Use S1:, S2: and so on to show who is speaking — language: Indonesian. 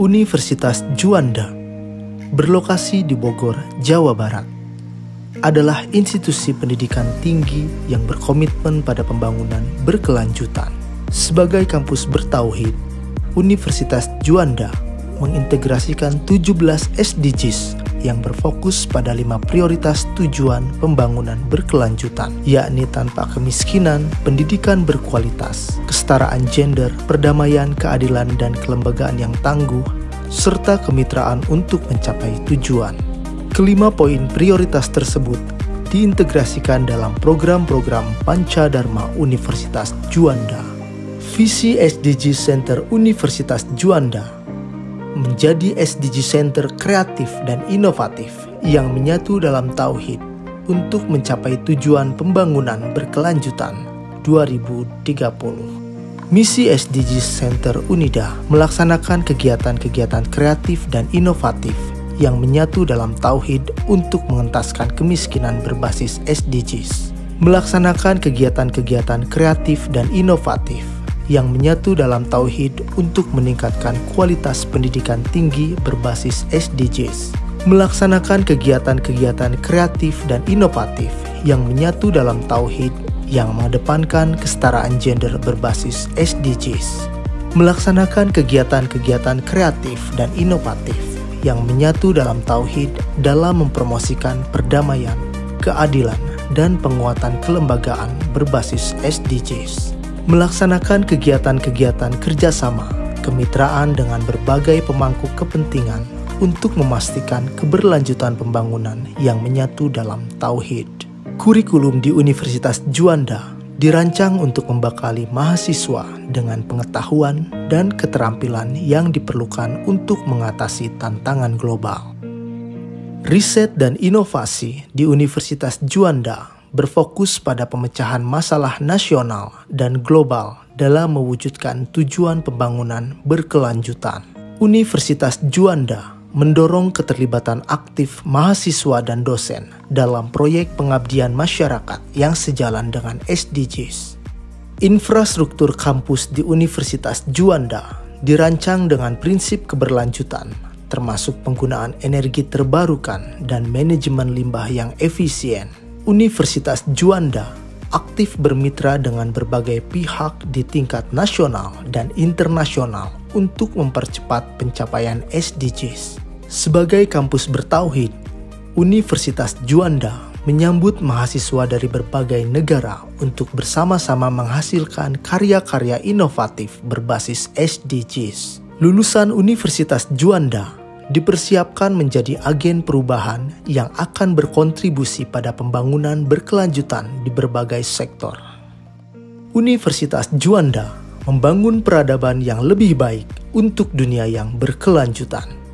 S1: Universitas Juanda, berlokasi di Bogor, Jawa Barat, adalah institusi pendidikan tinggi yang berkomitmen pada pembangunan berkelanjutan. Sebagai kampus bertauhid, Universitas Juanda mengintegrasikan 17 SDGs yang berfokus pada 5 prioritas tujuan pembangunan berkelanjutan, yakni tanpa kemiskinan, pendidikan berkualitas, kesetaraan gender, perdamaian, keadilan dan kelembagaan yang tangguh, serta kemitraan untuk mencapai tujuan. Kelima poin prioritas tersebut diintegrasikan dalam program-program Pancadharma Universitas Juanda. Visi SDG Center Universitas Juanda menjadi SDG Center kreatif dan inovatif yang menyatu dalam tauhid untuk mencapai tujuan pembangunan berkelanjutan 2030. Misi SDG Center UNIDA melaksanakan kegiatan-kegiatan kreatif dan inovatif yang menyatu dalam tauhid untuk mengentaskan kemiskinan berbasis SDGs. Melaksanakan kegiatan-kegiatan kreatif dan inovatif yang menyatu dalam tauhid untuk meningkatkan kualitas pendidikan tinggi berbasis SDGs. Melaksanakan kegiatan-kegiatan kreatif dan inovatif yang menyatu dalam tauhid yang mengedepankan kesetaraan gender berbasis SDGs. Melaksanakan kegiatan-kegiatan kreatif dan inovatif yang menyatu dalam tauhid dalam mempromosikan perdamaian, keadilan, dan penguatan kelembagaan berbasis SDGs. Melaksanakan kegiatan-kegiatan kerjasama, kemitraan dengan berbagai pemangku kepentingan untuk memastikan keberlanjutan pembangunan yang menyatu dalam tauhid. Kurikulum di Universitas Juanda dirancang untuk membekali mahasiswa dengan pengetahuan dan keterampilan yang diperlukan untuk mengatasi tantangan global. Riset dan inovasi di Universitas Juanda berfokus pada pemecahan masalah nasional dan global dalam mewujudkan tujuan pembangunan berkelanjutan. Universitas Juanda mendorong keterlibatan aktif mahasiswa dan dosen dalam proyek pengabdian masyarakat yang sejalan dengan SDGs. Infrastruktur kampus di Universitas Juanda dirancang dengan prinsip keberlanjutan, termasuk penggunaan energi terbarukan dan manajemen limbah yang efisien. Universitas Juanda aktif bermitra dengan berbagai pihak di tingkat nasional dan internasional untuk mempercepat pencapaian SDGs. Sebagai kampus bertauhid, Universitas Juanda menyambut mahasiswa dari berbagai negara untuk bersama-sama menghasilkan karya-karya inovatif berbasis SDGs. Lulusan Universitas Juanda dipersiapkan menjadi agen perubahan yang akan berkontribusi pada pembangunan berkelanjutan di berbagai sektor. Universitas Juanda membangun peradaban yang lebih baik untuk dunia yang berkelanjutan.